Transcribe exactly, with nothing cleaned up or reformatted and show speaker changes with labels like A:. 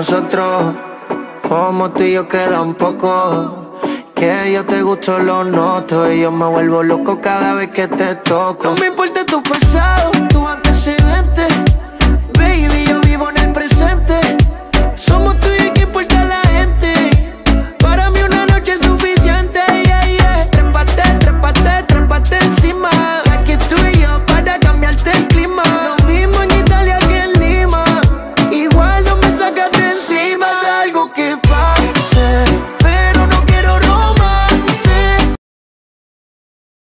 A: nosotros, como tú y yo queda un poco. Que yo te gusto lo noto y yo me vuelvo loco cada vez que te toco. No me importa tu pasado, tus antecedentes,